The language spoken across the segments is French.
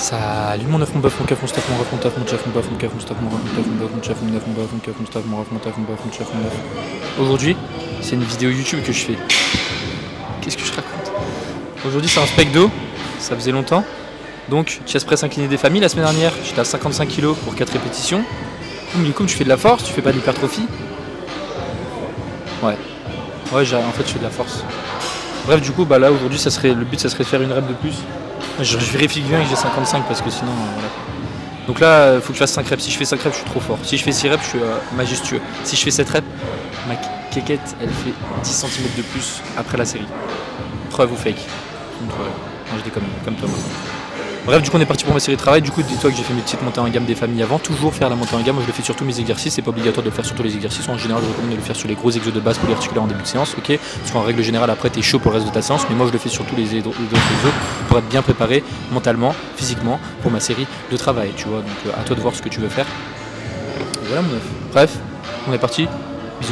Salut mon neuf, mon bœuf, mon keuf, mon staff, mon ref, mon taf, mon chef, mon bœuf, mon keuf, mon staff, mon ref, mon taf, mon bœuf, mon chef, mon neuf, mon bœuf, mon keuf, mon staff, mon ref, mon taf, mon bœuf, mon chef, mon neuf. Aujourd'hui, c'est une vidéo YouTube que je fais. Qu'est-ce que je raconte? Aujourd'hui, c'est un spec d'eau, ça faisait longtemps. Donc, chest press incliné des familles. La semaine dernière, j'étais à 55 kg pour 4 répétitions. Mais comme tu fais de la force, tu fais pas de l'hypertrophie. Ouais, en fait, je fais de la force. Bref, du coup, bah là, aujourd'hui, le but, ça serait de faire une rep de plus. Je vérifie bien que j'ai 55 parce que sinon, voilà. Donc là, il faut que je fasse 5 reps. Si je fais 5 reps, je suis trop fort. Si je fais 6 reps, je suis majestueux. Si je fais 7 reps, ma quéquette, elle fait 10 cm de plus après la série. Preuve ou fake? Donc, ouais. Non, je déconne, comme toi maintenant. Bref, du coup on est parti pour ma série de travail. Du coup, dis-toi que j'ai fait mes petites montées en gamme des familles avant. Toujours faire la montée en gamme, moi je le fais sur tous mes exercices. C'est pas obligatoire de le faire sur tous les exercices. En général, je recommande de le faire sur les gros exos de base polyarticulaires en début de séance, ok. Parce qu'en règle générale, après t'es chaud pour le reste de ta séance. Mais moi je le fais sur tous les autres exos pour être bien préparé mentalement, physiquement pour ma série de travail, tu vois. Donc à toi de voir ce que tu veux faire. Et voilà mon neuf. Bref, on est parti. Bisous.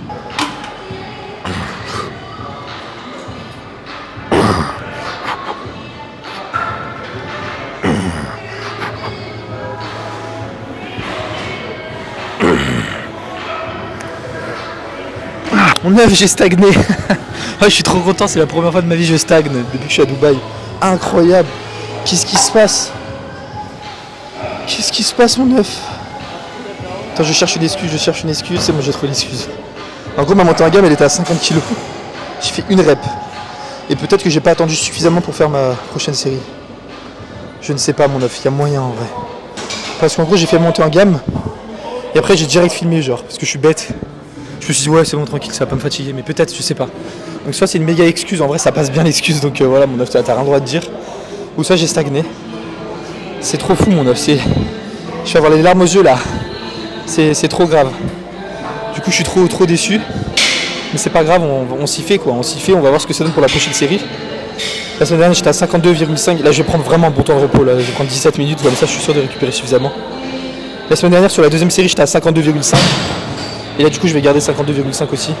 Mon neuf, j'ai stagné. Ouais, je suis trop content, c'est la première fois de ma vie que je stagne depuis que je suis à Dubaï. Incroyable. Qu'est-ce qui se passe? Qu'est-ce qui se passe mon neuf? Attends, je cherche une excuse, c'est bon, j'ai trouvé l'excuse. En gros, ma montée en gamme, elle était à 50 kg. J'ai fait une rep. Et peut-être que j'ai pas attendu suffisamment pour faire ma prochaine série. Je ne sais pas mon neuf, il y a moyen en vrai. Parce qu'en gros, j'ai fait monter en gamme. Et après, j'ai direct filmé, genre, parce que je suis bête. Je me suis dit ouais c'est bon tranquille, ça va pas me fatiguer, mais peut-être, je sais pas. Donc soit c'est une méga excuse, en vrai ça passe bien l'excuse, donc voilà mon neuf, t'as rien le droit de dire. Ou soit j'ai stagné. C'est trop fou mon neuf, je vais avoir les larmes aux yeux là. C'est trop grave. Du coup je suis trop déçu. Mais c'est pas grave, on s'y fait quoi, on s'y fait, on va voir ce que ça donne pour la prochaine série. La semaine dernière j'étais à 52,5, là je vais prendre vraiment un bon temps de repos, là je vais prendre 17 minutes, comme ça je suis sûr de récupérer suffisamment. La semaine dernière sur la deuxième série j'étais à 52,5. Et là du coup je vais garder 52,5 aussi.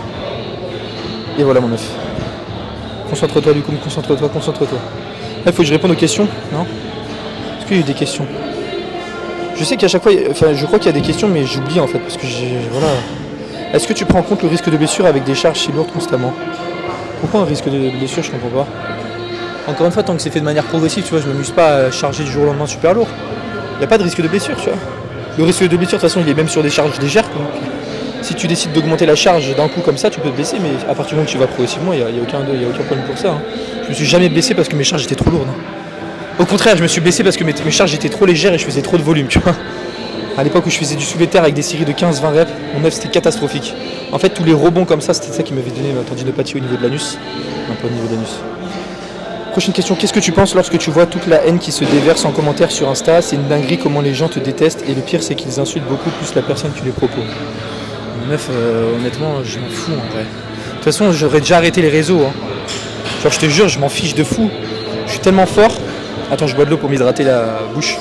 Et voilà mon neuf. Concentre-toi du coup, concentre-toi. Là il faut que je réponde aux questions, non? Est-ce qu'il y a eu des questions? Je sais qu'à chaque fois, enfin je crois qu'il y a des questions mais j'oublie en fait parce que voilà. Est-ce que tu prends en compte le risque de blessure avec des charges si lourdes constamment? Pourquoi un risque de blessure? Je comprends pas. Encore une fois, tant que c'est fait de manière progressive, tu vois, je m'amuse pas à charger du jour au lendemain super lourd. Il n'y a pas de risque de blessure, tu vois. Le risque de blessure de toute façon il est même sur des charges légères. Si tu décides d'augmenter la charge d'un coup comme ça, tu peux te blesser, mais à partir du moment que tu vas progressivement, il n'y a aucun problème pour ça. Hein. Je me suis jamais blessé parce que mes charges étaient trop lourdes. Hein. Au contraire, je me suis blessé parce que mes charges étaient trop légères et je faisais trop de volume, tu vois. À l'époque où je faisais du soulevé de terre avec des séries de 15-20 reps, mon neuf c'était catastrophique. En fait, tous les rebonds comme ça, c'était ça qui m'avait donné ma tendinopathie au niveau de l'anus. Non, pas au niveau de l'anus. Prochaine question, qu'est-ce que tu penses lorsque tu vois toute la haine qui se déverse en commentaire sur Insta? C'est une dinguerie comment les gens te détestent et le pire c'est qu'ils insultent beaucoup plus la personne qui les propose. Meuf, honnêtement, je m'en fous en vrai. De toute façon, j'aurais déjà arrêté les réseaux. Hein. Genre, je te jure, je m'en fiche de fou. Je suis tellement fort. Attends, je bois de l'eau pour m'hydrater la bouche.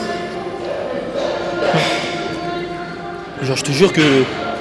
Genre, je te jure que...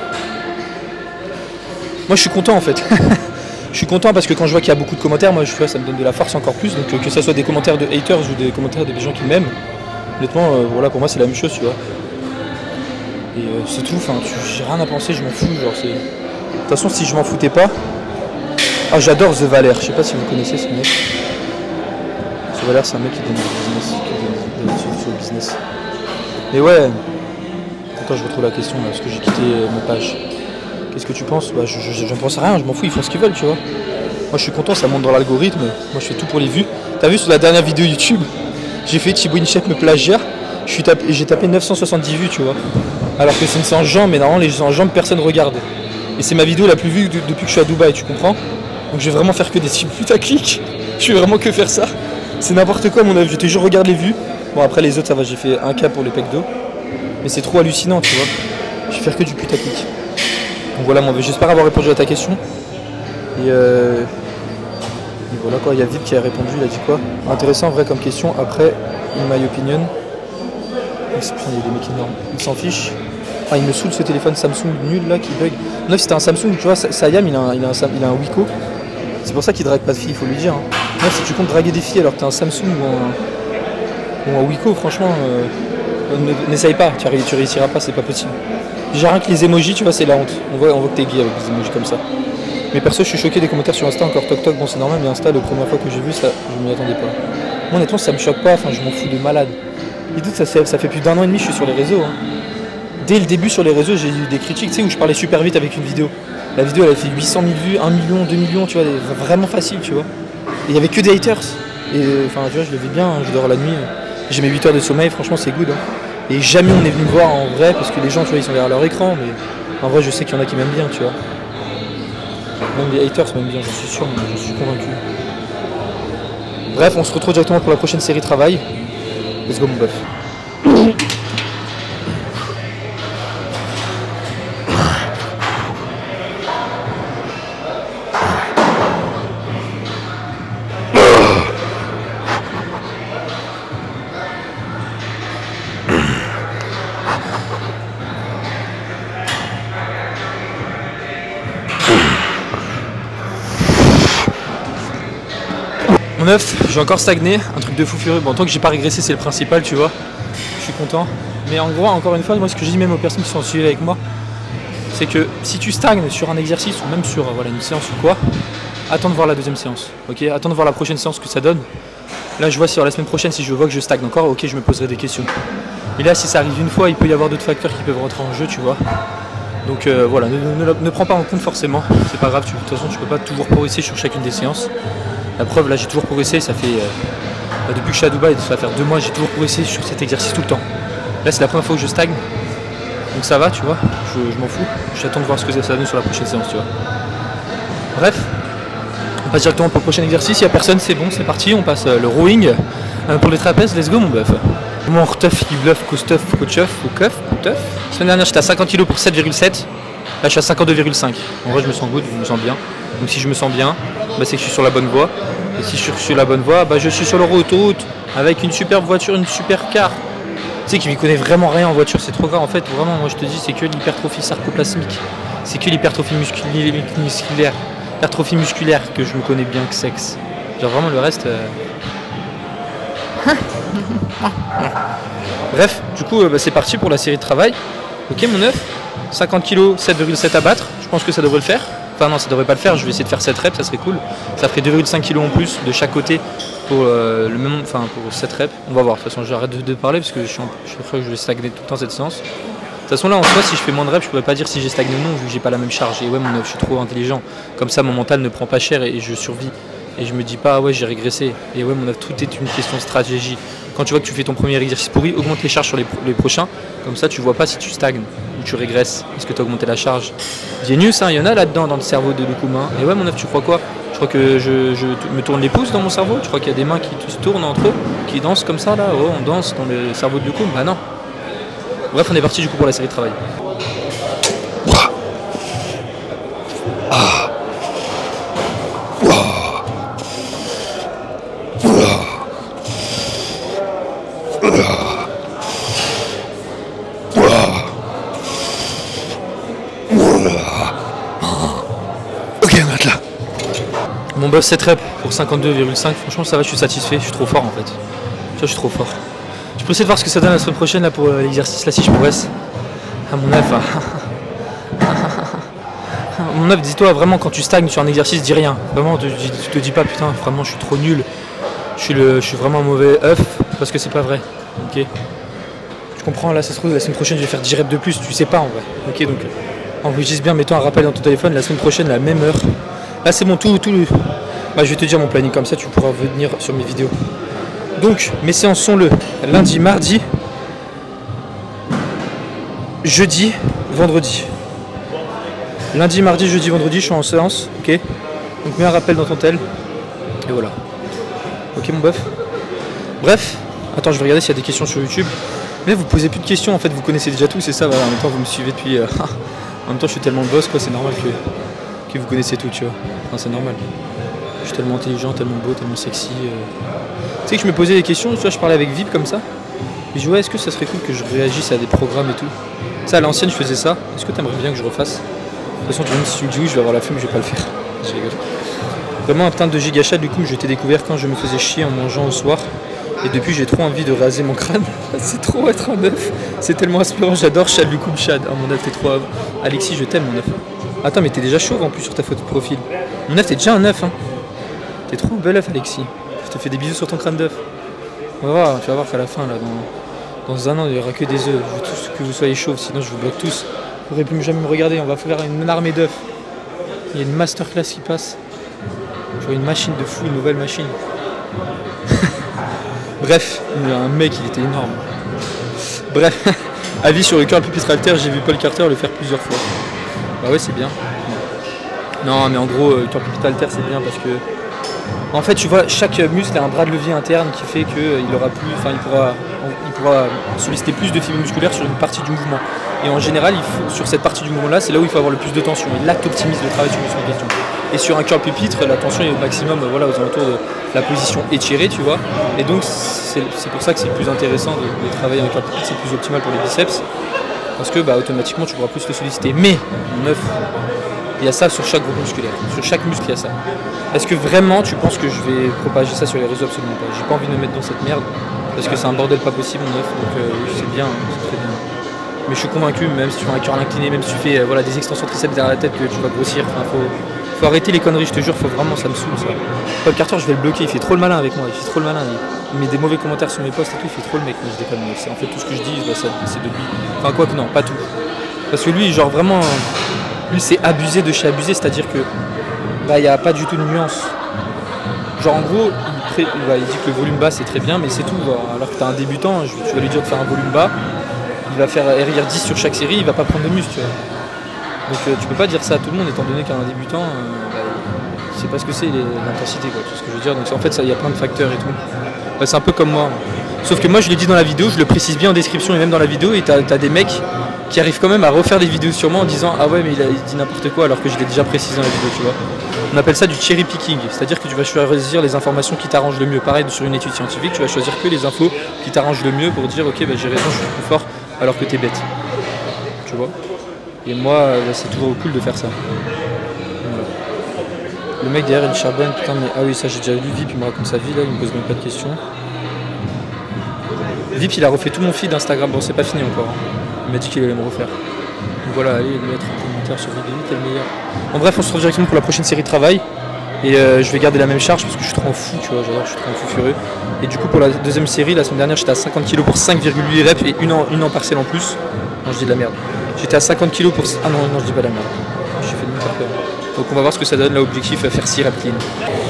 Moi, je suis content en fait. Je suis content parce que quand je vois qu'il y a beaucoup de commentaires, moi, ça me donne de la force encore plus. Donc, que ce soit des commentaires de haters ou des commentaires de gens qui m'aiment, honnêtement, voilà, pour moi, c'est la même chose, tu vois. Et c'est tout, enfin, j'ai rien à penser, je m'en fous, genre c'est... De toute façon, si je m'en foutais pas... Ah, j'adore The Valère, je sais pas si vous connaissez ce mec. The Valère, c'est un mec qui donne du business, qui donne sur le business. Mais ouais... Attends, je retrouve la question, là, parce que j'ai quitté ma page. Qu'est-ce que tu penses? Bah, j'en pense à rien, je m'en fous, ils font ce qu'ils veulent, tu vois. Moi, je suis content, ça monte dans l'algorithme. Moi, je fais tout pour les vues. T'as vu, sur la dernière vidéo YouTube, j'ai fait Thibaut Inchep me plagiat. J'ai tapé 970 vues, tu vois. Alors que c'est une séance jambes, mais normalement les séances jambes personne regarde. Et c'est ma vidéo la plus vue depuis que je suis à Dubaï, tu comprends? Donc je vais vraiment faire que des putaclics. Je vais vraiment que faire ça. C'est n'importe quoi mon œuvre, je te jure regarde les vues. Bon après les autres ça va, j'ai fait 1K pour les pecs d'eau. Mais c'est trop hallucinant tu vois. Je vais faire que du putaclic. Donc voilà mon œuvre, j'espère avoir répondu à ta question. Et voilà quoi, il y a Vip qui a répondu, il a dit quoi? Intéressant en vrai comme question, après, in my opinion. Il y a des mecs énormes. Il s'en fiche. Ah, il me saoule ce téléphone Samsung nul là qui bug. Neuf, c'était un Samsung, tu vois. Sayam, il a un Wiko. C'est pour ça qu'il drague pas de filles, il faut lui dire. Hein. Neuf, si tu comptes draguer des filles alors que t'as un Samsung ou un Bon, à Wiko, franchement, n'essaye pas, tu réussiras pas, c'est pas possible. Déjà rien que les emojis, tu vois, c'est la honte. On voit que t'es gay avec des emojis comme ça. Mais perso, je suis choqué des commentaires sur Insta, encore toc toc, bon c'est normal, mais Insta, la première fois que j'ai vu ça, je m'y attendais pas. Moi honnêtement, ça me choque pas, enfin je m'en fous de malade. Et tout, ça fait plus d'1 an et demi que je suis sur les réseaux. Hein. Dès le début sur les réseaux, j'ai eu des critiques, tu sais, où je parlais super vite avec une vidéo. La vidéo, elle a fait 800 000 vues, 1 million, 2 millions, tu vois, vraiment facile, tu vois. Et il y avait que des haters. Et enfin, tu vois, je le vis bien, hein, je dors la nuit. J'ai mes 8 heures de sommeil, franchement, c'est good. Hein. Et jamais on est venu me voir en vrai, parce que les gens, tu vois, ils sont derrière leur écran, mais en vrai, je sais qu'il y en a qui m'aiment bien, tu vois. Même les haters m'aiment bien, j'en suis sûr, j'en suis convaincu. Bref, on se retrouve directement pour la prochaine série travail. Let's go, mon bœuf. Mon œuf, j'ai encore stagné, un truc de fou furieux. Bon, tant que j'ai pas régressé, c'est le principal, tu vois. Je suis content. Mais en gros, encore une fois, moi, ce que je dis même aux personnes qui sont suivies avec moi, c'est que si tu stagnes sur un exercice ou même sur voilà, une séance ou quoi, attends de voir la deuxième séance. Ok, attends de voir la prochaine séance que ça donne. Là, je vois sur la semaine prochaine, si je vois que je stagne encore, ok, je me poserai des questions. Et là, si ça arrive une fois, il peut y avoir d'autres facteurs qui peuvent rentrer en jeu, tu vois. Donc voilà, ne prends pas en compte forcément. C'est pas grave, de toute façon, tu peux pas toujours progresser sur chacune des séances. La preuve, là j'ai toujours progressé, ça fait depuis que je suis à Dubaï, ça va faire 2 mois, j'ai toujours progressé sur cet exercice tout le temps. Là c'est la première fois que je stagne, donc ça va, tu vois, je m'en fous. J'attends de voir ce que ça donne sur la prochaine séance, tu vois. Bref, on passe directement pour le prochain exercice, il n'y a personne, c'est bon, c'est parti, on passe le rowing. Pour les trapèzes, let's go mon bœuf. Mon reteuf, il bluff, costuff, coachuf, ou keuf, teuf. La semaine dernière j'étais à 50 kg pour 7,7, là je suis à 52,5. En vrai je me sens good, je me sens bien. Donc si je me sens bien, bah, c'est que je suis sur la bonne voie. Et si je suis sur la bonne voie, bah, je suis sur l'autoroute avec une superbe voiture, une super car. Tu sais qui m'y connaît vraiment rien en voiture, c'est trop grave. En fait, vraiment, moi je te dis, c'est que l'hypertrophie sarcoplasmique. C'est que l'hypertrophie musculaire. L'hypertrophie musculaire que je me connais bien que sexe. Genre vraiment le reste... Bref, du coup, bah, c'est parti pour la série de travail. Ok mon œuf, 50 kg, 7,7 à battre. Je pense que ça devrait le faire. Enfin non, ça devrait pas le faire, je vais essayer de faire 7 reps, ça serait cool. Ça ferait 2,5 kg en plus de chaque côté pour le même, enfin pour 7 reps. On va voir, de toute façon j'arrête de parler parce que je suis sûr que je vais stagner tout le temps cette séance. De toute façon là en soi si je fais moins de reps, je pourrais pas dire si j'ai stagné ou non vu que j'ai pas la même charge. Et ouais mon œuf, je suis trop intelligent. Comme ça mon mental ne prend pas cher et je survis. Et je me dis pas ah ouais j'ai régressé. Et ouais mon œuf, tout est une question de stratégie. Quand tu vois que tu fais ton premier exercice pourri, augmente les charges sur les prochains. Comme ça tu vois pas si tu stagnes ou tu régresses. Est-ce que tu as augmenté la charge? Genius, hein, il y en a là-dedans dans le cerveau de Loukoum. Et ouais mon œuf, tu crois quoi? Je crois que je me tourne les pouces dans mon cerveau. Tu crois qu'il y a des mains qui se tournent entre eux, qui dansent comme ça là? Oh on danse dans le cerveau de Loukoum? Bah non. Bref on est parti du coup pour la série de travail. Ok on arrête là. Mon bœuf 7 reps pour 52,5, franchement ça va, je suis satisfait, je suis trop fort en fait. Tu vois, je suis trop fort. Je peux essayer de voir ce que ça donne la semaine prochaine là pour l'exercice là si je progresse. Ah mon œuf. Mon œuf, dis-toi vraiment quand tu stagnes sur un exercice, dis rien. Vraiment, tu te dis pas putain, vraiment je suis trop nul. Je suis vraiment un mauvais œuf parce que c'est pas vrai. Ok. Tu comprends, là ça se trouve la semaine prochaine je vais faire 10 reps de plus, tu sais pas en vrai. Ok donc enregistre bien, mets-toi un rappel dans ton téléphone la semaine prochaine, la même heure. Là c'est bon tout le. Bah, je vais te dire mon planning comme ça tu pourras venir sur mes vidéos. Donc mes séances sont le lundi, mardi, jeudi, vendredi. Lundi, mardi, jeudi, vendredi, je suis en séance, ok. Donc mets un rappel dans ton tel. Et voilà. Ok mon bœuf. Bref, attends, je vais regarder s'il y a des questions sur YouTube. Mais vous posez plus de questions, en fait, vous connaissez déjà tout, c'est ça, voilà. En même temps, vous me suivez depuis... en même temps, je suis tellement le boss, quoi, c'est normal que vous connaissez tout, tu vois. Enfin, c'est normal. Je suis tellement intelligent, tellement beau, tellement sexy. Tu sais que je me posais des questions, tu vois, je parlais avec Vip comme ça. Et je disais, ouais, est-ce que ça serait cool que je réagisse à des programmes et tout. Ça, à l'ancienne, je faisais ça. Est-ce que tu aimerais bien que je refasse? De toute façon, même si tu me dis oui, je vais avoir la flemme, je vais pas le faire. Je rigole. Vraiment un putain de giga chat, du coup, je t'ai découvert quand je me faisais chier en mangeant au soir. Et depuis, j'ai trop envie de raser mon crâne. C'est trop être un œuf. C'est tellement inspirant. J'adore Chad Lucoume Chad. Oh, mon œuf, t'es trop. Alexis, je t'aime, mon œuf. Attends, mais t'es déjà chauve en plus sur ta photo de profil. Mon œuf, t'es déjà un œuf. Hein. T'es trop un bel œuf, Alexis. Je te fais des bisous sur ton crâne d'œuf. On va voir, tu vas voir qu'à la fin, là, dans un an, il n'y aura que des œufs. Je veux tous que vous soyez chauves, sinon je vous bloque tous. Vous n'aurez plus jamais me regarder. On va faire une armée d'œufs. Il y a une masterclass qui passe. Genre une machine de fou, une nouvelle machine. Bref, il y a un mec, il était énorme. Bref, avis sur le curl pupitre halter, j'ai vu Paul Carter le faire plusieurs fois. Bah ouais, c'est bien. Non, mais en gros, le curl pupitre halter, c'est bien parce que... En fait, tu vois, chaque muscle a un bras de levier interne qui fait qu'il aura plus, enfin, il pourra solliciter plus de fibres musculaires sur une partie du mouvement. Et en général, sur cette partie du mouvement-là, c'est là où il faut avoir le plus de tension. Et là, tu optimises le travail sur le muscle en question. Et sur un curl pupitre, la tension est au maximum, voilà, aux alentours de la position étirée, tu vois. Et donc, c'est pour ça que c'est le plus intéressant de travailler un curl pupitre, c'est plus optimal pour les biceps. Parce que, bah, automatiquement, tu pourras plus le solliciter. Mais, il y a ça sur chaque groupe musculaire. Sur chaque muscle, il y a ça. Est-ce que vraiment tu penses que je vais propager ça sur les réseaux? Absolument pas. J'ai pas envie de me mettre dans cette merde. Parce que c'est un bordel pas possible, mon œuf. Donc c'est bien, c'est très bien. Mais je suis convaincu, même si tu fais un curl incliné, même si tu fais voilà, des extensions triceps derrière la tête, que tu vas grossir. Enfin, faut arrêter les conneries, je te jure, faut vraiment, ça me saoule ça. Paul Carter, je vais le bloquer, il fait trop le malin avec moi. Il fait trop le malin. Il met des mauvais commentaires sur mes posts et tout, il fait trop le mec. Mais je déconne. En fait, tout ce que je dis, bah, c'est de lui. Enfin, quoi que non, pas tout. Parce que lui, genre vraiment. Lui, c'est abusé de chez abusé, c'est-à-dire que bah, il n'y a pas du tout de nuance. Genre en gros, il dit que le volume bas c'est très bien, mais c'est tout. Alors que tu as un débutant, tu vas lui dire de faire un volume bas, il va faire RIR 10 sur chaque série, il va pas prendre de muscle. Tu vois. Donc tu peux pas dire ça à tout le monde, étant donné qu'un débutant, il sait pas ce que c'est l'intensité, quoi, tu vois ce que je veux dire. Donc en fait, il y a plein de facteurs et tout. Bah, c'est un peu comme moi. Sauf que moi, je l'ai dit dans la vidéo, je le précise bien en description et même dans la vidéo, et tu as des mecs qui arrivent quand même à refaire des vidéos sur moi en disant ah ouais mais il dit n'importe quoi alors que je l'ai déjà précisé dans la vidéo, tu vois. On appelle ça du cherry picking, c'est-à-dire que tu vas choisir les informations qui t'arrangent le mieux. Pareil sur une étude scientifique, tu vas choisir que les infos qui t'arrangent le mieux pour dire ok bah, j'ai raison, je suis plus fort alors que t'es bête. Tu vois. Et moi c'est toujours cool de faire ça. Voilà. Le mec derrière il charbonne, putain mais ah oui ça j'ai déjà lu Vip, il me raconte sa vie là, il me pose même pas de questions. Vip il a refait tout mon feed Instagram, bon c'est pas fini encore. Hein. Il m'a dit qu'il allait me refaire. Donc voilà, allez mettre un commentaire sur vidéo, t'es le meilleur. En bref, on se retrouve directement pour la prochaine série de travail. Et je vais garder la même charge parce que je suis trop en fou, tu vois, j'adore, je suis trop en fou furieux. Et du coup, pour la deuxième série, la semaine dernière, j'étais à 50 kg pour 5,8 reps et une en partiel en plus. Non, je dis de la merde. J'étais à 50 kg pour. Ah non, je dis pas de la merde. J'ai fait de mon peur. Donc on va voir ce que ça donne là, objectif, faire 6 reps clean.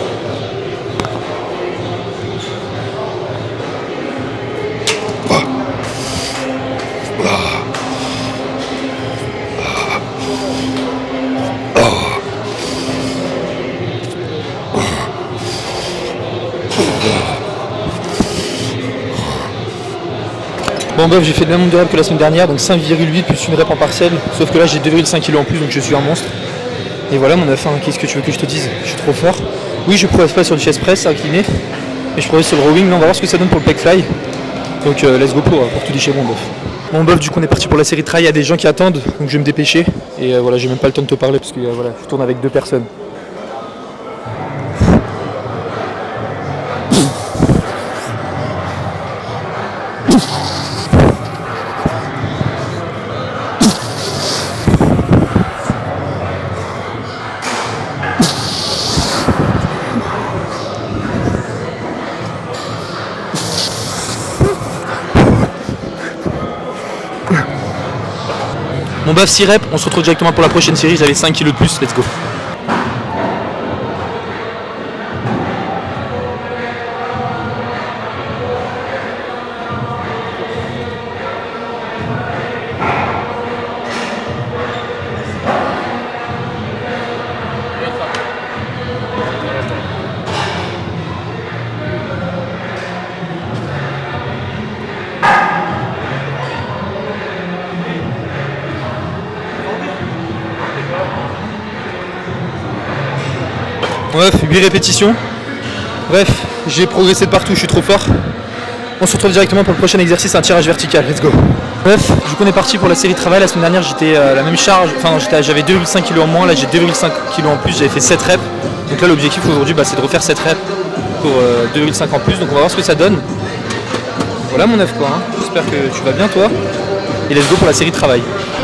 Bon bref, j'ai fait le même nombre de reps que la semaine dernière, donc 5,8 plus une rep en partiel, sauf que là j'ai 2,5 kg en plus, donc je suis un monstre. Et voilà mon œuf, qu'est-ce que tu veux que je te dise? Je suis trop fort. Oui, je progresse pas sur du chest press incliné, mais je progresse sur le rowing. Là on va voir ce que ça donne pour le pec fly. Donc let's go pour tout déchirer mon bœuf. Bon bœuf, du coup on est parti pour la série de travail, il y a des gens qui attendent, donc je vais me dépêcher. Et voilà, j'ai même pas le temps de te parler parce que voilà, je tourne avec 2 personnes. Mon bœuf 6 reps, on se retrouve directement pour la prochaine série, j'avais 5 kg de plus, let's go. Bref, 8 répétitions. Bref, j'ai progressé de partout, je suis trop fort. On se retrouve directement pour le prochain exercice, un tirage vertical, let's go. Bref, du coup on est parti pour la série de travail. La semaine dernière j'étais à la même charge, enfin j'avais 2,5 kg en moins, là j'ai 2,5 kg en plus, j'avais fait 7 reps. Donc là l'objectif aujourd'hui c'est de refaire 7 reps pour 2,5 en plus, donc on va voir ce que ça donne. Voilà mon œuf quoi, hein. J'espère que tu vas bien toi. Et let's go pour la série de travail.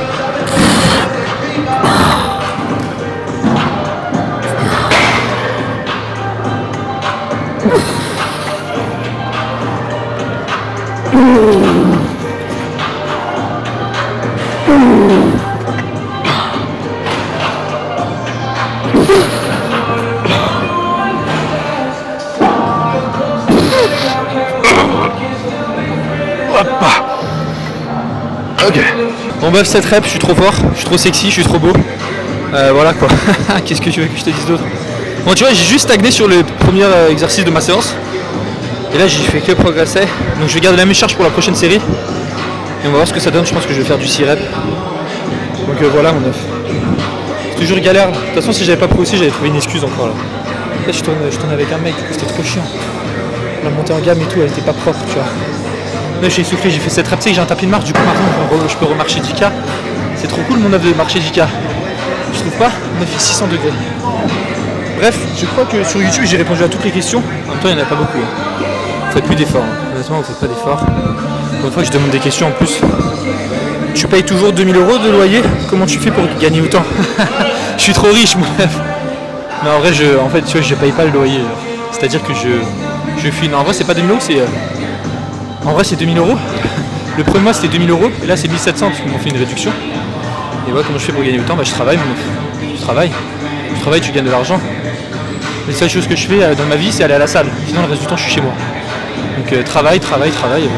Ok. Bon bref, cette rep, je suis trop fort, je suis trop sexy, je suis trop beau. Voilà quoi. Qu'est-ce que tu veux que je te dise d'autre? Bon tu vois, j'ai juste stagné sur le premier exercice de ma séance. Et là j'ai fait que progresser. Donc je vais garder la même charge pour la prochaine série. Et on va voir ce que ça donne, je pense que je vais faire du 6 reps. Donc voilà mon œuf. C'est toujours galère. De toute façon si j'avais pas pris aussi, j'avais trouvé une excuse encore là. Là je tourne avec un mec, du coup c'était trop chiant. La montée en gamme et tout, elle était pas propre, tu vois. Là j'ai essoufflé, j'ai fait cette rep, tu sais que j'ai un tapis de marche, du coup maintenant je peux remarcher 10K. C'est trop cool mon œuf de marcher 10K. Je trouve pas? On a fait 600 degrés. Bref, je crois que sur YouTube j'ai répondu à toutes les questions. En même temps il n'y en a pas beaucoup. Hein. Vous faites plus d'efforts. Hein. Honnêtement vous faites pas d'efforts. Pour une fois que je demande des questions en plus. Tu payes toujours 2000 € de loyer? Comment tu fais pour gagner autant? Je suis trop riche mon œuf. Mais en vrai en fait tu vois je paye pas le loyer. C'est-à-dire que je fuis. Non en vrai c'est pas 2000 €, c'est. En vrai c'est 2000 €. Le premier mois c'était 2000 € et là c'est 1700 parce qu'ils m'ont fait une réduction. Et voilà comment je fais pour gagner autant, bah je travaille mon œuf. Tu travailles, tu gagnes de l'argent. Les seules choses que je fais dans ma vie c'est aller à la salle. Sinon le reste du temps je suis chez moi. Donc travail et voilà.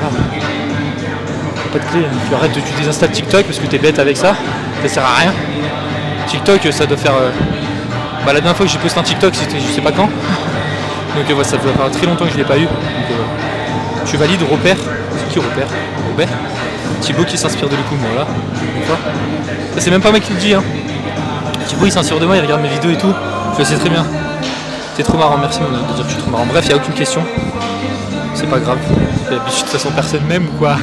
Pas de clé, hein. Tu arrêtes, tu désinstalles TikTok parce que t'es bête avec ça. Ça sert à rien. TikTok ça doit faire. Bah la dernière fois que j'ai posté un TikTok c'était je sais pas quand. Donc voilà, ça doit faire très longtemps que je l'ai pas eu. Donc, je valide Robert. C'est qui Robert? Robert Thibaut qui s'inspire de Lukou, voilà. Ça c'est même pas moi qui le dit hein. Thibaut il s'inspire de moi, il regarde mes vidéos et tout. Je le sais très bien. T'es trop marrant, merci mon de dire que je suis trop marrant. Bref, il n'y a aucune question. C'est pas grave. De toute façon personne même ou quoi.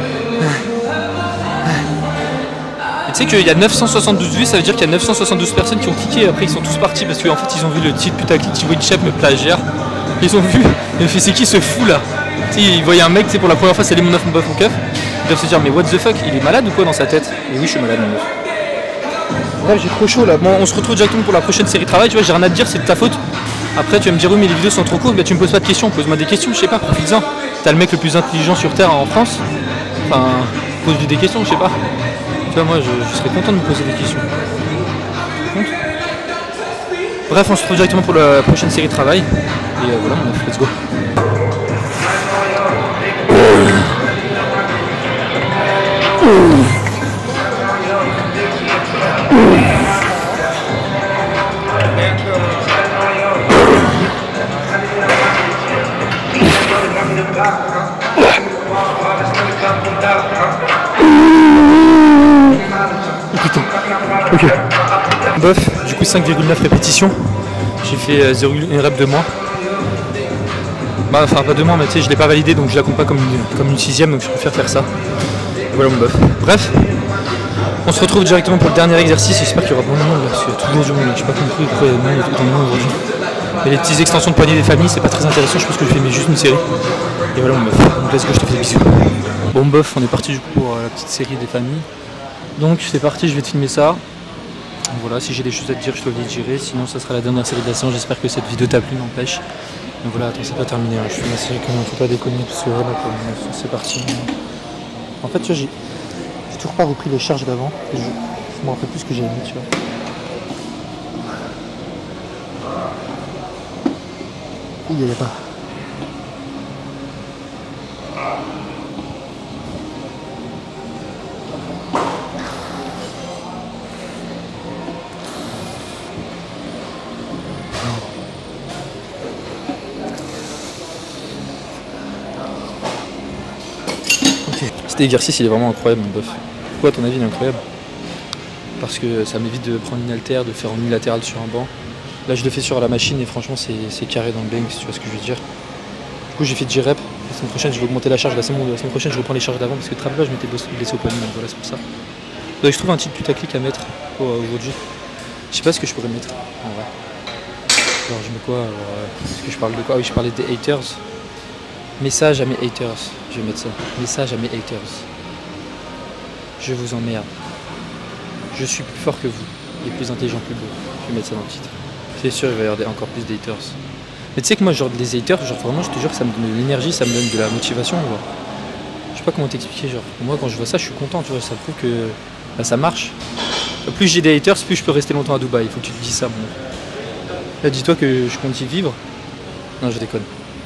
Et tu sais qu'il y a 972 vues, ça veut dire qu'il y a 972 personnes qui ont cliqué et après ils sont tous partis parce qu'en fait ils ont vu le titre putaclic Thibaut InShape me plagiaire. Ils ont vu, ils ont fait c'est qui ce fou là? Tu sais, ils voyaient un mec, tu sais, pour la première fois c'est les mon œuf mon bœuf mon keuf. Ils doivent se dire mais what the fuck, il est malade ou quoi dans sa tête? Et oui je suis malade mon œuf. Bref j'ai trop chaud là, bon on se retrouve directement pour la prochaine série de travail, tu vois j'ai rien à te dire, c'est de ta faute. Après tu vas me dire oui mais les vidéos sont trop courtes, bah tu me poses pas de questions, pose-moi des questions, je sais pas, profites-en. T'as le mec le plus intelligent sur terre en France, enfin pose-lui des questions, je sais pas. Tu vois moi je serais content de me poser des questions. Bref on se retrouve directement pour la prochaine série de travail. Et voilà mon œuf, let's go. Ok. Bof, du coup 5,9 répétitions. J'ai fait 0,1 rep de moins. Bah enfin pas de moins mais tu sais je l'ai pas validé donc je la compte pas comme une sixième donc je préfère faire ça. Et voilà mon bof. Bref. On se retrouve directement pour le dernier exercice, j'espère qu'il y aura bon monde là, parce qu'il y a toujours du monde, je sais pas compris pourquoi il y a autant de monde aujourd'hui. Mais les petites extensions de poignées des familles c'est pas très intéressant, je pense que je fais juste une série. Et voilà mon bof. Donc let's go, je te fais des bisous. Bon bof, on est parti du coup pour la petite série des familles. Donc c'est parti, je vais te filmer ça. Voilà, si j'ai des choses à te dire, je te les dirai. Sinon, ça sera la dernière série de la séance. J'espère que cette vidéo t'a plu, n'empêche. Donc voilà, attends, c'est pas terminé. Hein. Je fais ma série quand même, faut pas déconner. Parce que voilà, c'est parti. En fait, tu vois, j'ai toujours pas repris les charges d'avant. Je me rappelle plus ce que j'ai mis, tu vois. Il y avait pas. Cet exercice il est vraiment incroyable mon bof. Pourquoi à ton avis il est incroyable? Parce que ça m'évite de prendre une haltère, de faire unilatéral sur un banc. Là je le fais sur la machine et franchement c'est carré dans le bang si tu vois ce que je veux dire. Du coup j'ai fait 10 reps. La semaine prochaine je vais augmenter la charge. La semaine prochaine je reprends les charges d'avant parce que travail je m'étais blessé au poignet donc voilà c'est pour ça. Donc je trouve un titre putaclic à mettre aujourd'hui. Je sais pas ce que je pourrais mettre en vrai. Alors je mets quoi? Est-ce que je parle de quoi? Ah oui je parlais des haters. Message à mes haters. Je vais mettre ça. Message à mes haters. Je vous emmerde. Je suis plus fort que vous. Et plus intelligent, plus beau. Je vais mettre ça dans le titre. C'est sûr, il va y avoir encore plus d'haters. Mais tu sais que moi, genre, les haters, genre, vraiment, je te jure que ça me donne de l'énergie, ça me donne de la motivation, genre. Je sais pas comment t'expliquer, genre. Moi, quand je vois ça, je suis content, tu vois. Ça prouve que bah, ça marche. Plus j'ai des haters, plus je peux rester longtemps à Dubaï. Il faut que tu te dises ça, mon. Là, dis-toi que je compte y vivre. Non, je déconne.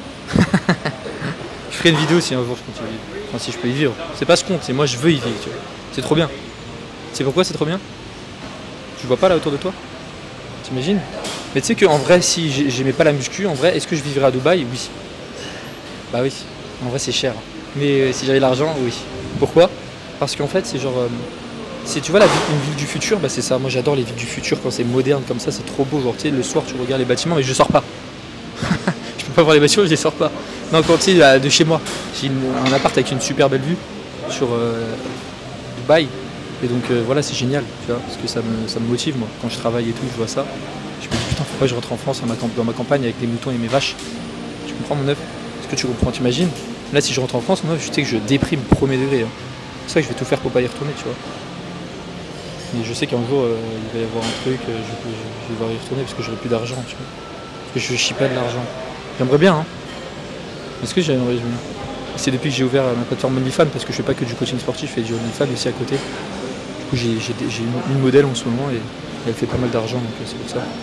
Je ferai une vidéo si un jour je compte y vivre. Enfin, si je peux y vivre. C'est pas ce compte, c'est moi, je veux y vivre, tu vois. C'est trop bien. C'est pourquoi c'est trop bien? Tu vois pas là autour de toi? T'imagines? Mais tu sais qu'en vrai, si j'aimais pas la muscu, en vrai, est-ce que je vivrais à Dubaï? Oui. Bah oui. En vrai, c'est cher. Mais si j'avais l'argent, oui. Pourquoi? Parce qu'en fait, c'est genre. Si tu vois une ville du futur, bah c'est ça. Moi, j'adore les villes du futur quand c'est moderne comme ça, c'est trop beau. Genre, tu sais, le soir, tu regardes les bâtiments, mais je sors pas. Je peux pas voir les bâtiments, je les sors pas. Non, quand tu sais, de chez moi, j'ai un appart avec une super belle vue sur Dubaï. Et donc voilà, c'est génial, tu vois, parce que ça me motive, moi. Quand je travaille et tout, je vois ça. Je me dis, putain, faut pas que je rentre en France dans ma campagne avec les moutons et mes vaches. Tu comprends, mon œuf? Est-ce que tu comprends, t'imagines? Là, si je rentre en France, mon œuf, je sais que je déprime premier degré. Hein. C'est ça que je vais tout faire pour pas y retourner, tu vois. Mais je sais qu'un jour, il va y avoir un truc, je vais devoir y retourner parce que j'aurai plus d'argent, tu vois. Parce que je chie pas de l'argent. J'aimerais bien, hein. Est-ce que j'aimerais bien? C'est depuis que j'ai ouvert ma plateforme OnlyFans, parce que je fais pas que du coaching sportif, je fais du OnlyFans aussi à côté. Du coup, j'ai une modèle en ce moment et elle fait pas mal d'argent, donc c'est pour ça.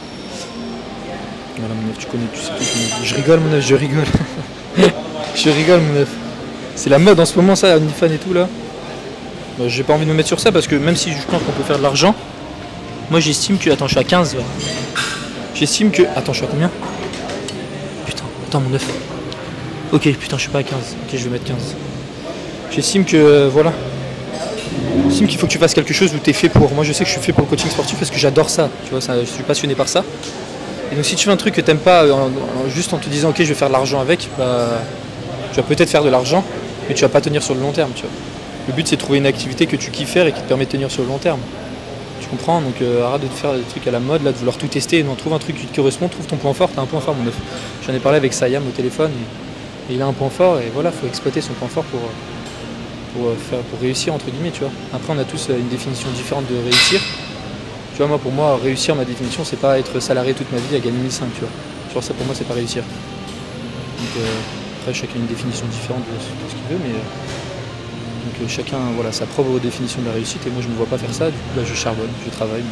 Voilà, mon œuf, tu connais, tu sais tout. Je rigole, mon œuf, je rigole. Je rigole, mon œuf. C'est la mode en ce moment, ça, OnlyFans et tout, là. Bah, j'ai pas envie de me mettre sur ça, parce que même si je pense qu'on peut faire de l'argent, moi j'estime que... Attends, je suis à 15, ouais. J'estime que... Attends, je suis à combien? Putain, attends, mon œuf. Ok, putain, je suis pas à 15. Ok, je vais mettre 15. J'estime que... voilà. J'estime qu'il faut que tu fasses quelque chose où tu es fait pour. Moi, je sais que je suis fait pour le coaching sportif parce que j'adore ça. Tu vois, je suis passionné par ça. Et donc, si tu fais un truc que t'aimes pas, juste en te disant, ok, je vais faire de l'argent avec, bah, tu vas peut-être faire de l'argent, mais tu vas pas tenir sur le long terme. Tu vois. Le but, c'est de trouver une activité que tu kiffes faire et qui te permet de tenir sur le long terme. Tu comprends? Donc, arrête de te faire des trucs à la mode, là, de vouloir tout tester. Non, trouve un truc qui te correspond, trouve ton point fort. T'as un point fort, mon œuf. J'en ai parlé avec Sayam au téléphone. Et il a un point fort, et voilà, faut exploiter son point fort pour réussir, entre guillemets, tu vois. Après, on a tous une définition différente de réussir. Tu vois, moi, pour moi, réussir, ma définition, c'est pas être salarié toute ma vie à gagner 1005, tu vois. Genre, ça, pour moi, c'est pas réussir. Donc, après, chacun a une définition différente de ce qu'il veut, mais... donc, chacun, voilà, sa propre définition de la réussite, et moi, je ne me vois pas faire ça. Du coup, là, je charbonne, je travaille,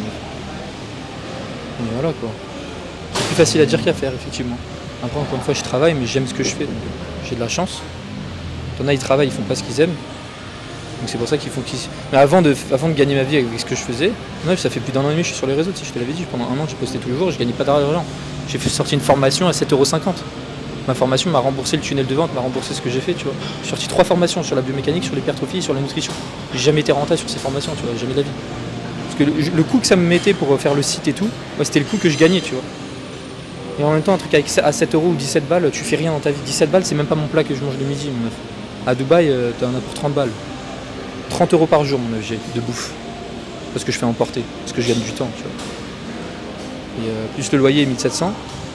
mais voilà, quoi. C'est plus facile à dire qu'à faire, effectivement. Après, encore une fois, je travaille, mais j'aime ce que je fais, donc j'ai de la chance. T'en as, ils travaillent, ils font pas ce qu'ils aiment. Donc c'est pour ça qu'il faut qu'ils... Mais avant de gagner ma vie avec ce que je faisais, non, ça fait plus d'un an et demi que je suis sur les réseaux, si je te l'avais dit, pendant un an j'ai posté tous les jours, je gagnais pas d'argent. J'ai sorti une formation à 7,50 €. Ma formation m'a remboursé le tunnel de vente, m'a remboursé ce que j'ai fait, tu vois. J'ai sorti 3 formations sur la biomécanique, sur l'hypertrophie et sur la nutrition. J'ai jamais été rentable sur ces formations, tu vois, jamais de la vie. Parce que le coût que ça me mettait pour faire le site et tout, moi, c'était le coût que je gagnais, tu vois. Et en même temps, un truc à 7 € ou 17 balles, tu fais rien dans ta vie. 17 balles, c'est même pas mon plat que je mange le midi, mon œuf. À Dubaï, t'en as pour 30 balles. 30 € par jour, mon œuf, j'ai de bouffe. Parce que je fais emporter, parce que je gagne du temps, tu vois. Et plus le loyer est 1700.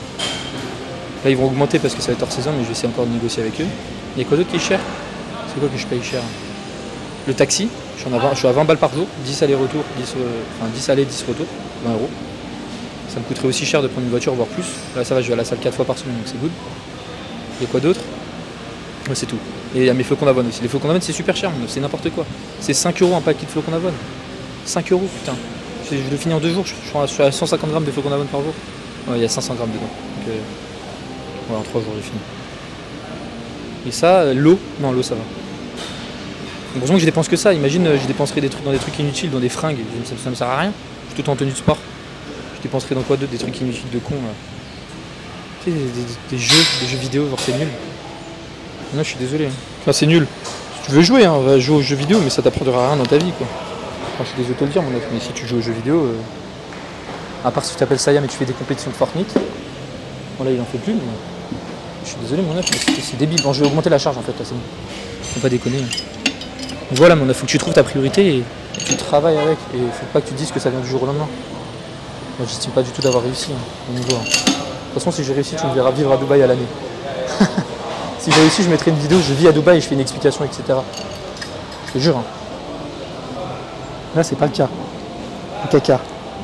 Là, ils vont augmenter parce que ça va être hors saison, mais je vais essayer encore de négocier avec eux. Il y a quoi d'autre qui est cher? C'est quoi que je paye cher? Le taxi, je suis à 20 balles par jour, 10 allers-retours, 10 allers, 10 retours, 20 €. Ça me coûterait aussi cher de prendre une voiture, voire plus. Là, ça va, je vais à la salle 4 fois par semaine, donc c'est good. Il y a quoi d'autre? Ouais, c'est tout. Et il y a mes flocons d'avoine aussi. Les flocons d'avoine, c'est super cher, c'est n'importe quoi. C'est 5 € un paquet de flocons d'avoine. 5 €, putain. Je le finis en 2 jours, je suis à 150 grammes de flocons d'avoine par jour. Ouais, il y a 500 grammes dedans. Donc, ouais, en 3 jours, j'ai fini. Et ça, l'eau, non, l'eau, ça va. Heureusement que je dépense que ça. Imagine, je dépenserais dans des trucs inutiles, dans des fringues, ça me sert à rien. Je suis tout en tenue de sport. Je dépenserais dans quoi d'autre? Des trucs inutiles de con. Tu sais, des jeux vidéo, genre c'est nul. Non, je suis désolé. Enfin, c'est nul. Si tu veux jouer, hein, va jouer aux jeux vidéo, mais ça t'apprendra rien dans ta vie, quoi. Enfin, je suis désolé de te le dire, mon œuf, mais si tu joues aux jeux vidéo, à part si tu t'appelles Sayam et tu fais des compétitions de Fortnite, bon là il en fait plus, mais je suis désolé, mon œuf, mais c'est débile. Bon, je vais augmenter la charge en fait, là, c'est bon. Faut pas déconner. Hein. Donc voilà, mon œuf, faut que tu trouves ta priorité et tu travailles avec. Et faut pas que tu te dises que ça vient du jour au lendemain. Moi, j'estime pas du tout d'avoir réussi, hein, au niveau. Hein. De toute façon, si j'ai réussi, tu me verras vivre à Dubaï à l'année. Si j'ai réussi, je mettrai une vidéo, je vis à Dubaï et je fais une explication, etc. Je te jure. Hein. Là, c'est pas le cas. Le caca.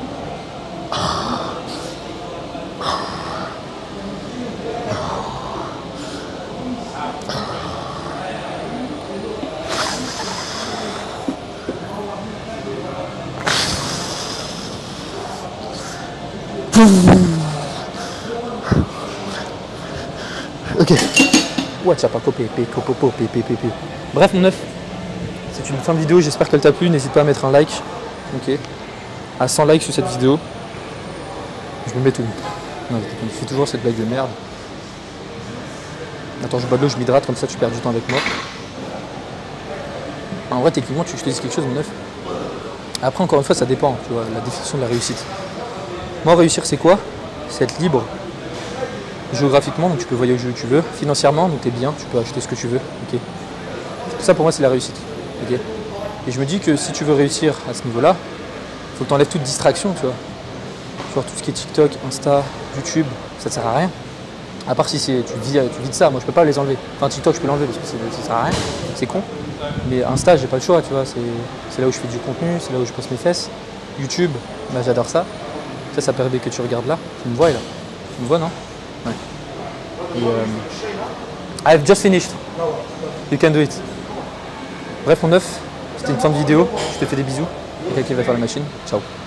Ok. Ouais, tu as pas copé, Bref, mon œuf, c'est une fin de vidéo. J'espère qu'elle t'a plu. N'hésite pas à mettre un like. Ok. À 100 likes sur cette vidéo, je me mets tout. Non, je fais toujours cette blague de merde. Attends, je bois de l'eau, je m'hydrate, comme ça tu perds du temps avec moi. En vrai, techniquement, tu veux que je te dise quelque chose, mon œuf. Après, encore une fois, ça dépend, tu vois, la définition de la réussite. Moi, réussir, c'est quoi? C'est être libre. Géographiquement, donc tu peux voyager où tu veux. Financièrement, donc tu es bien, tu peux acheter ce que tu veux. Ok. Ça, pour moi, c'est la réussite. Ok. Et je me dis que si tu veux réussir à ce niveau-là, il faut que tu enlèves toute distraction, tu vois. Genre tout ce qui est TikTok, Insta, YouTube, ça ne sert à rien. À part si tu vis de ça, moi je peux pas les enlever. Enfin TikTok je peux l'enlever parce que ça sert à rien, c'est con. Mais Insta j'ai pas le choix, tu vois, c'est là où je fais du contenu, c'est là où je poste mes fesses. YouTube, bah, j'adore ça. Ça permet que tu regardes là. Tu me vois là. Tu me vois non? Ouais. Et I've just finished. You can do it. Bref mon œuf, c'était une fin de vidéo, je te fais des bisous. Il y a quelqu'un qui va faire la machine. Ciao.